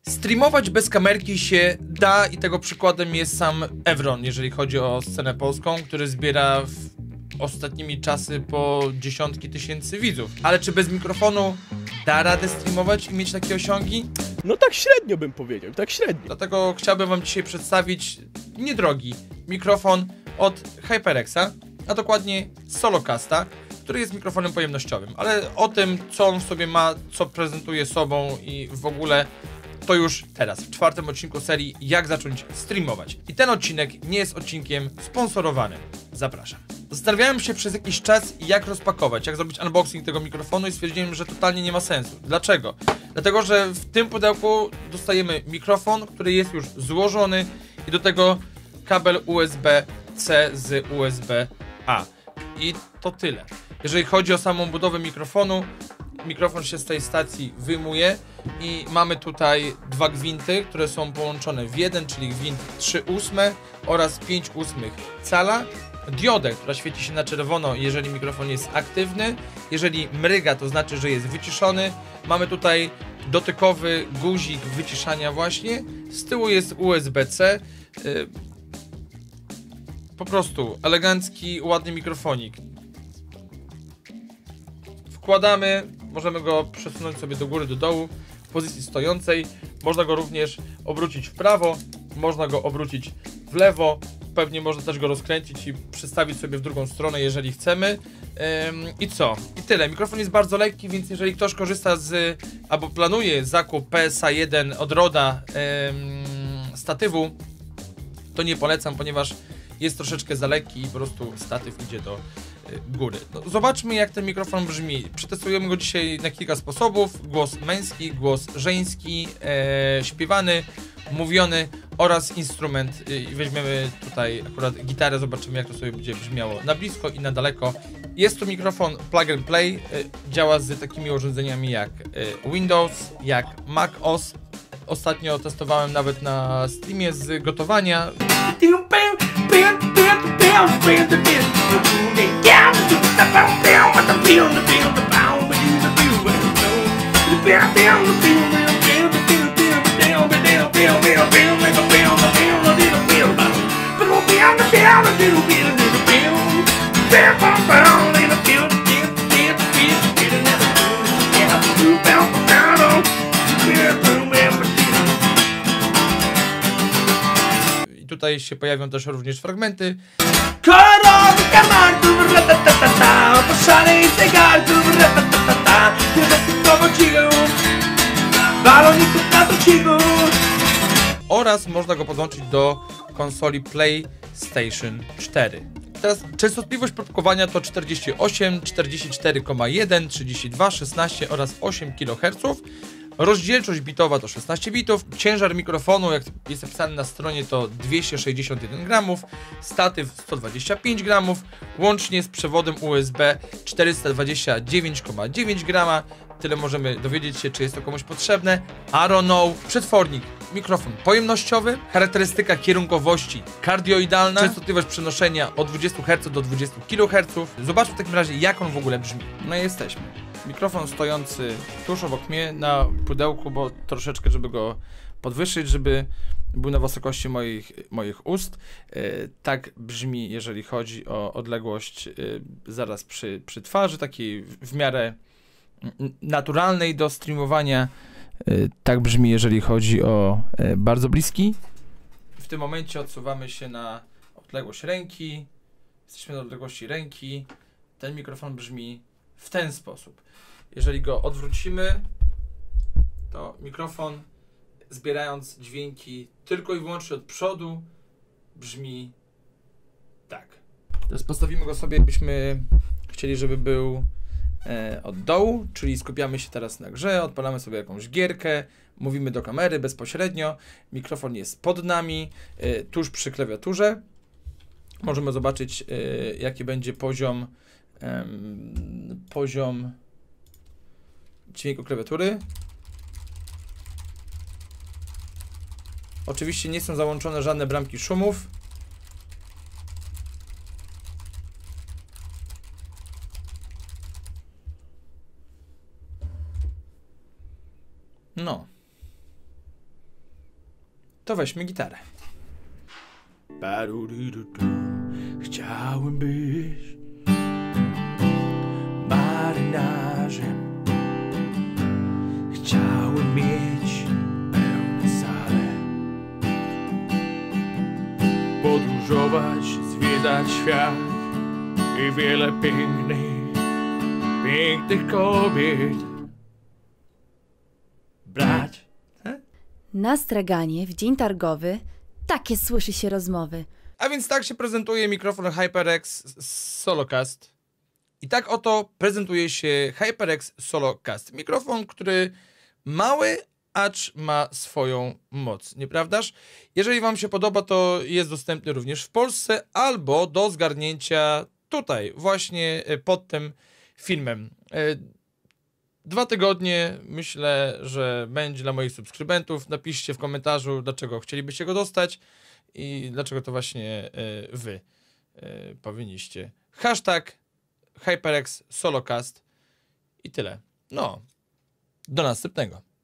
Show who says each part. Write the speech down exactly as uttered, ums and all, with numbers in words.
Speaker 1: Streamować bez kamerki się da i tego przykładem jest sam Evron, jeżeli chodzi o scenę polską, który zbiera w ostatnimi czasy po dziesiątki tysięcy widzów. Ale czy bez mikrofonu da radę streamować i mieć takie osiągi?
Speaker 2: No tak średnio bym powiedział, tak średnio.
Speaker 1: Dlatego chciałbym wam dzisiaj przedstawić niedrogi mikrofon od HyperXa, a dokładnie Solocasta, który jest mikrofonem pojemnościowym. Ale o tym, co on w sobie ma, co prezentuje sobą i w ogóle, to już teraz, w czwartym odcinku serii Jak zacząć streamować. I ten odcinek nie jest odcinkiem sponsorowanym. Zapraszam. Zastanawiałem się przez jakiś czas, jak rozpakować, jak zrobić unboxing tego mikrofonu i stwierdziłem, że totalnie nie ma sensu. Dlaczego? Dlatego, że w tym pudełku dostajemy mikrofon, który jest już złożony i do tego kabel U S B C z U S B A. I to tyle. Jeżeli chodzi o samą budowę mikrofonu, mikrofon się z tej stacji wyjmuje i mamy tutaj dwa gwinty, które są połączone w jeden, czyli gwint trzy ósme oraz pięć ósmych cala. Diodę, która świeci się na czerwono, jeżeli mikrofon jest aktywny. Jeżeli mryga, to znaczy, że jest wyciszony. Mamy tutaj dotykowy guzik wyciszania właśnie. Z tyłu jest U S B C. Yy, po prostu elegancki, ładny mikrofonik. Wkładamy, możemy go przesunąć sobie do góry, do dołu w pozycji stojącej. Można go również obrócić w prawo, można go obrócić w lewo. Pewnie można też go rozkręcić i przestawić sobie w drugą stronę, jeżeli chcemy. Ym, I co? I tyle. Mikrofon jest bardzo lekki, więc jeżeli ktoś korzysta z, albo planuje zakup P S A jeden od Roda ym, statywu, to nie polecam, ponieważ jest troszeczkę za lekki i po prostu statyw idzie do y, góry. No, zobaczmy, jak ten mikrofon brzmi. Przetestujemy go dzisiaj na kilka sposobów. Głos męski, głos żeński, e, śpiewany, mówiony oraz instrument. I weźmiemy tutaj akurat gitarę, zobaczymy, jak to sobie będzie brzmiało na blisko i na daleko. Jest to mikrofon plug and play, działa z takimi urządzeniami jak Windows, jak Mac O S. Ostatnio testowałem nawet na streamie z gotowania. I tutaj się pojawią też również fragmenty. Oraz można go podłączyć do konsoli PlayStation cztery. Teraz częstotliwość próbkowania to czterdzieści osiem, czterdzieści cztery przecinek jeden, trzydzieści dwa, szesnaście oraz osiem kiloherców. Rozdzielczość bitowa to szesnaście bitów. Ciężar mikrofonu, jak jest napisane na stronie, to dwieście sześćdziesiąt jeden gramów. Statyw sto dwadzieścia pięć gramów. Łącznie z przewodem U S B czterysta dwadzieścia dziewięć przecinek dziewięć grama. Tyle możemy dowiedzieć się, czy jest to komuś potrzebne. I don't know. Przetwornik. Mikrofon pojemnościowy. Charakterystyka kierunkowości kardioidalna. Częstotliwość przenoszenia od dwudziestu herców do dwudziestu kiloherców. Zobaczmy w takim razie, jak on w ogóle brzmi. No i jesteśmy. Mikrofon stojący tuż obok mnie na pudełku, bo troszeczkę, żeby go podwyższyć, żeby był na wysokości moich, moich ust. Yy, tak brzmi, jeżeli chodzi o odległość yy, zaraz przy, przy twarzy, takiej w, w miarę naturalnej do streamowania. Yy, tak brzmi, jeżeli chodzi o yy, bardzo bliski. W tym momencie odsuwamy się na odległość ręki. Jesteśmy na odległości ręki. Ten mikrofon brzmi w ten sposób. Jeżeli go odwrócimy, to mikrofon, zbierając dźwięki tylko i wyłącznie od przodu, brzmi tak. Teraz postawimy go sobie, jakbyśmy chcieli, żeby był e, od dołu, czyli skupiamy się teraz na grze, odpalamy sobie jakąś gierkę, mówimy do kamery bezpośrednio, mikrofon jest pod nami, e, tuż przy klawiaturze. Możemy zobaczyć, e, jaki będzie poziom e, poziom dźwięku klawiatury. Oczywiście nie są załączone żadne bramki szumów. No. To weźmy gitarę.
Speaker 2: Chciałem być marynarzem. Chciałem mieć pełne sale. Podróżować, zwiedzać świat i wiele pięknych, pięknych kobiet brać.
Speaker 3: Na straganie w dzień targowy takie słyszy się rozmowy.
Speaker 1: A więc tak się prezentuje mikrofon HyperX Solocast. I tak oto prezentuje się HyperX Solocast. Mikrofon, który mały, acz ma swoją moc, nieprawdaż? Jeżeli wam się podoba, to jest dostępny również w Polsce albo do zgarnięcia tutaj, właśnie pod tym filmem. Dwa tygodnie, myślę, że będzie dla moich subskrybentów. Napiszcie w komentarzu, dlaczego chcielibyście go dostać i dlaczego to właśnie y, wy y, powinniście. Hashtag HyperX Solocast i tyle. No, do następnego.